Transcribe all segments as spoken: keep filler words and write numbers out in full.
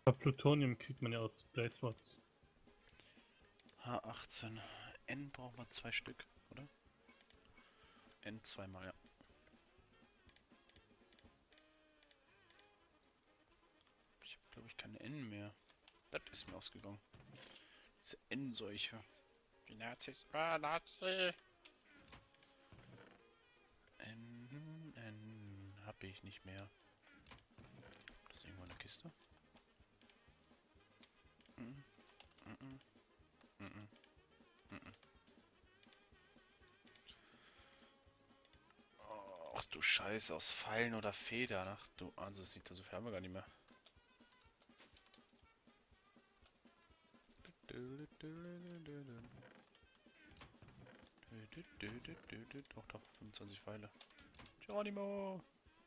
Aber Plutonium kriegt man ja aus Blaze-Rods. H achtzehn. N brauchen wir zwei Stück, oder? N zweimal, ja. Ich habe, glaube ich, keine N mehr. Das ist mir ausgegangen. Diese N-Seuche. Die Nazis. Ah, Nazi! N, N, hab ich nicht mehr. Das ist irgendwo eine Kiste. Mm, mm, mm, mm, mm. Ach du Scheiße, aus Pfeilen oder Federn. Ach du, also sieht das so viel haben wir gar nicht mehr. Doch, doch, fünfundzwanzig Pfeile. Geronimo!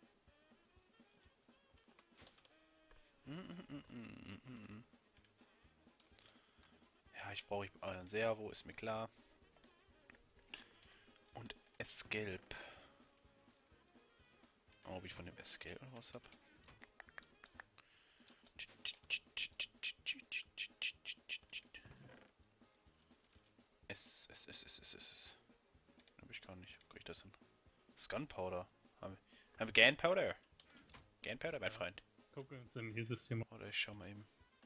Ja, ich brauche ein Servo, ist mir klar. Und S-Gelb. Oh, ob ich von dem S-Gelb noch was hab? S, S, S, S, S, S. Hab ich gar nicht. Wo krieg ich das hin? Das Gunpowder. Haben wir, haben wir Gunpowder? Gunpowder, mein Ja. Freund. Gucken uns im Heal-System. Oder ich schau mal eben.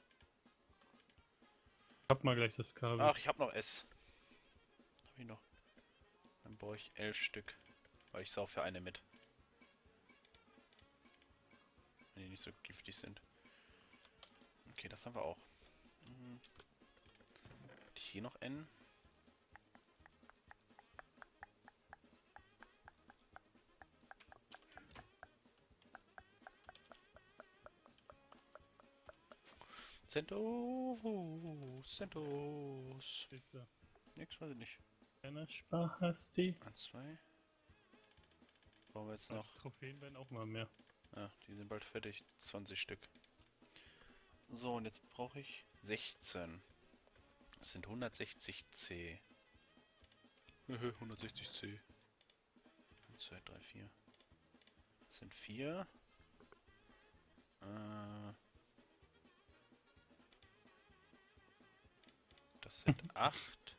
Ich hab mal gleich das Kabel. Ach, ich hab noch S. Hab ich noch. Dann brauche ich elf Stück. Weil ich sau für eine mit. Wenn die nicht so giftig sind. Okay, das haben wir auch. Hm. Hab ich hier noch N? Centos, Centos. Bitte. Nix, weiß ich nicht. Keine Spaß, die. Eins, zwei. Brauchen wir jetzt Ach, noch. Trophäen werden auch mal mehr. Ja, die sind bald fertig. zwanzig Stück. So, und jetzt brauche ich sechzehn. Das sind hundertsechzig C. hundertsechzig C. eins, zwei, drei, vier. Das sind vier. Äh, das sind acht.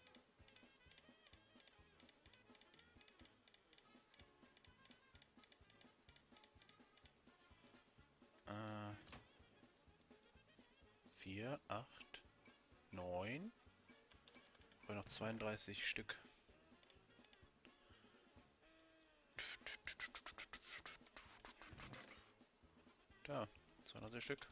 Äh, vier, acht, neun. Ich brauche noch zweiunddreißig Stück. Da, zweiunddreißig Stück.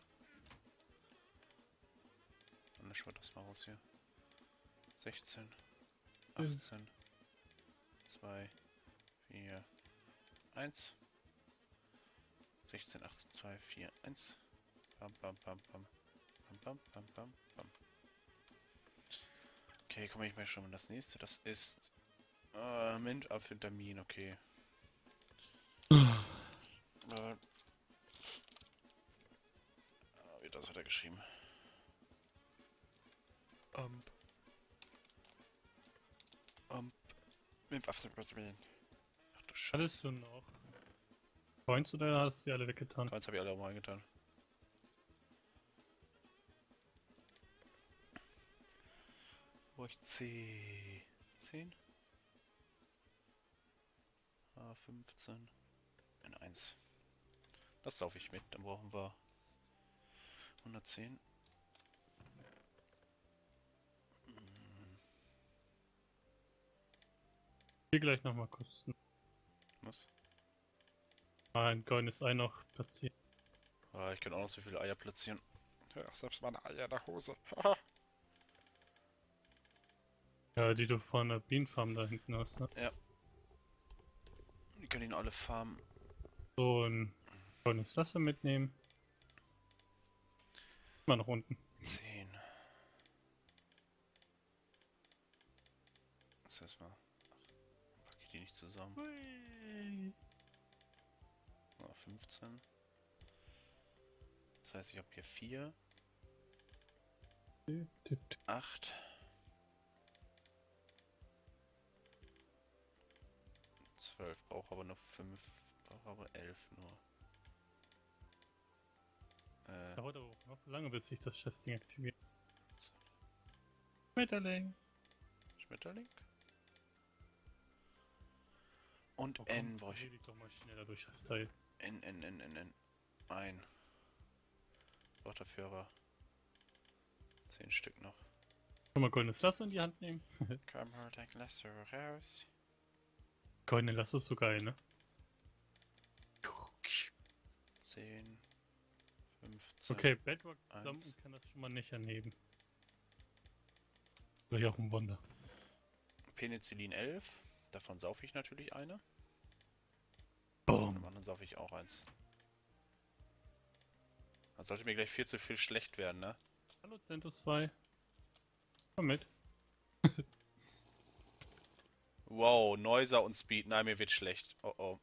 Dann löschen wir das mal raus hier. sechzehn, achtzehn, zwei, vier, eins. sechzehn, achtzehn, zwei, vier, eins. Bam, bam, bam, bam. Bam, bam, bam, bam, bam. Okay, komme ich mal schon mal das nächste. Das ist äh, Mint-Amphetamin, okay. Äh, wie das hat er geschrieben? Um. Um. Mint-Amphetamin. Ach du Scheiße. Hattest du noch Points oder hast du sie alle weggetan? Jetzt habe ich alle auch mal eingetan. Wo ich C. zehn? A fünfzehn. N eins. Das saufe ich mit. Dann brauchen wir hundertzehn. Hier gleich nochmal kurz. Was? Ein goldenes Ei noch platzieren. Ah, ich kann auch noch so viele Eier platzieren. Ja, selbst meine Eier in der Hose. Ja, die du von der Bienenfarm da hinten hast, ne? Ja. Die können ihn alle farmen. So ein goldenes Wasser mitnehmen. Mal nach unten. zehn. Das heißt mal. Packe ich die nicht zusammen. Hui. Ah, fünfzehn. Das heißt, ich habe hier vier, acht, zwölf. Brauche aber nur fünf. Brauche aber elf nur. Äh. Da haut er hoch. Auf lange bis sich das Chesting aktiviert. Schmetterling. Schmetterling. Und Oh, komm, N brauche ich. dreh dich doch mal schneller durch das Teil. N, N, N, N, N. Ein. Braucht dafür aber zehn Stück noch. Schon mal goldenes Lasso in die Hand nehmen. Come here, take Lasso raus. Goldene Lasso ist so geil, ne? zehn. fünfzehn. Okay, Bedrock eins. zusammen kann das schon mal nicht anheben. Wäre ja auch ein Wunder. Penicillin elf. Davon saufe ich natürlich eine. Oh. Von dem anderen saufe ich auch eins. Dann sollte mir gleich viel zu viel schlecht werden, ne? Hallo Centus zwei. Komm mit. Wow, Noiser und Speed. Nein, mir wird schlecht. Oh oh.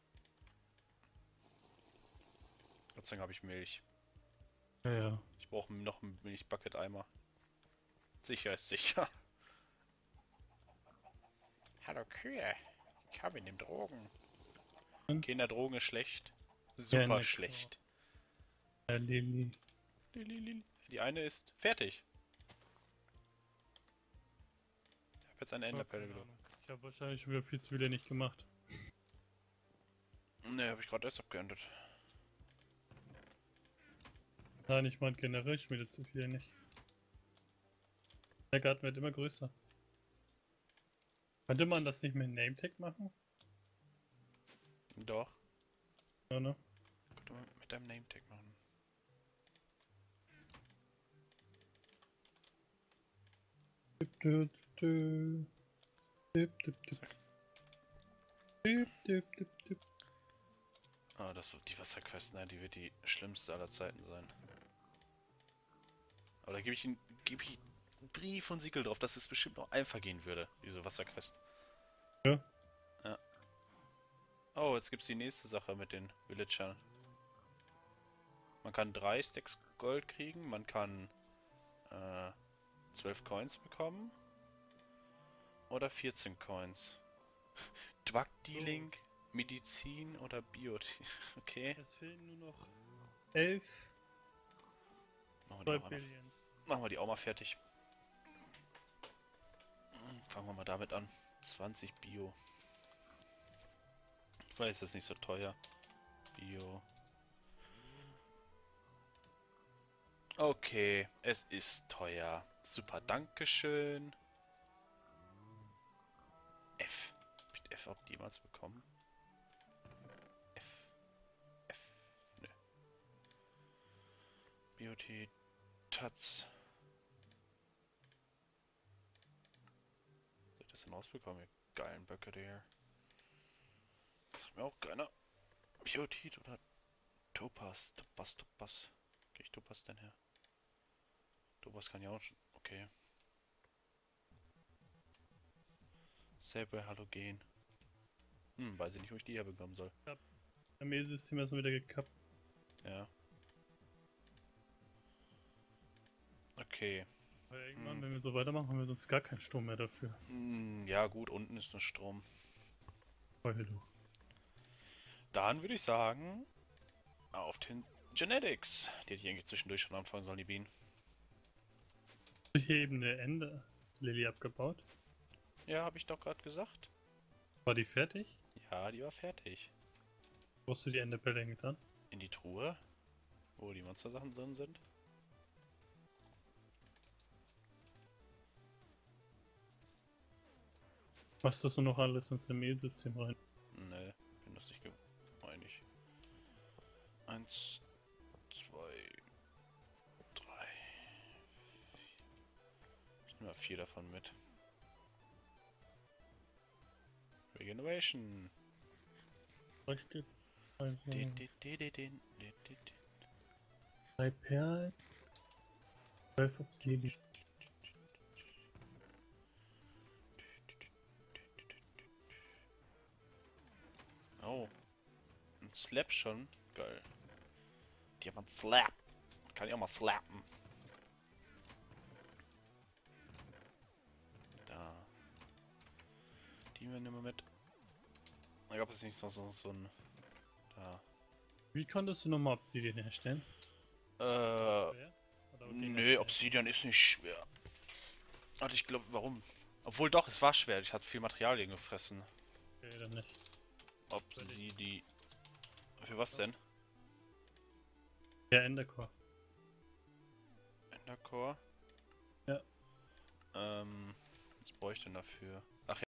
Gott sei Dank habe ich Milch. Ja, ja. Ich brauche noch einen Milchbucket-Eimer. Sicher ist sicher. Hallo Kühe. Ich habe in dem Drogen. Hm? Kinderdrogen ist schlecht. Super Ja, schlecht. Ja, Lili. Lili. Die eine ist fertig. Ich habe jetzt eine Enderpelle gelobt. Ich habe wahrscheinlich schon wieder viel zu viele nicht gemacht. Ne, habe ich gerade erst abgeändert. Nein, ich meine generell schmiede zu viel nicht. Der Garten wird immer größer. Könnte man das nicht mit Nametag machen? Doch. Ja, ne? Könnte man mit deinem Nametag machen. Dip, dip, dip. Dip, dip, dip. Dip, dip, dip, dip. Ah, das wird die Wasserquest, ne? Die wird die schlimmste aller Zeiten sein. Aber da gebe ich ihn, gebe ich Brief und Siegel drauf, dass es bestimmt noch einfach gehen würde, diese Wasserquest. Ja. Ja. Oh, jetzt gibt's die nächste Sache mit den Villagern. Man kann drei Stacks Gold kriegen, man kann äh, zwölf Coins bekommen. Oder vierzehn Coins. Drug Dealing, Medizin oder Bio. Okay. Es fehlen nur noch elf. Machen wir, die auch mal, Billions. machen wir die auch mal fertig. Fangen wir mal damit an. zwanzig Bio. Vielleicht ist das nicht so teuer. Bio. Okay, es ist teuer. Super, dankeschön. F. Hab ich F auch jemals bekommen? F. F. Nö. Beauty. Taz. Soll ich das denn rausbekommen, ihr geilen Böcke hier? Das ist mir auch keiner. Beauty oder Topaz. Topaz, Topaz. Krieg ich Topaz denn her? Topaz kann ja auch schon. Okay. Sabre Halogen. Hm, weiß ich nicht, wo ich die herbekommen soll. Armeesystem erstmal wieder gekappt. Ja. Okay. Weil irgendwann, Hm. wenn wir so weitermachen, haben wir sonst gar keinen Strom mehr dafür. Hm, ja gut, unten ist nur Strom. Heul du. Dann würde ich sagen, auf den Genetics. Die hätte ich eigentlich zwischendurch schon anfangen sollen, die Bienen. Hier eben eine Ende Lilly abgebaut. Ja, habe ich doch gerade gesagt. War die fertig? Ja, die war fertig. Wo hast du die Enderbälle getan? In die Truhe, wo die Monstersachen drin sind. Machst du das nur noch alles ins Armeesystem rein? Ne, bin das nicht einig. Eins, zwei, drei, vier. Ich nehme mal vier davon mit. Regeneration. Drei Stück. Also Din, din, din, din, din, din, din. drei Perlen. zwölf Obsidian. Oh. Ein Slap schon. Geil. Diamant Slap. Kann ich auch mal slappen. Da. Die nehmen wir mit. Ich glaube, es ist nicht so, so, so ein... Da. Wie konntest du nochmal Obsidian herstellen? Äh, Schwer? Nö, Obsidian ist nicht schwer. Warte, ich glaube, warum? Obwohl doch, es war schwer. Ich hatte viel Materialien gefressen. Okay, dann nicht. Obsidian. Für was denn? Der Endercore. Endercore? Ja. Ähm, was brauche ich denn dafür? Ach ja.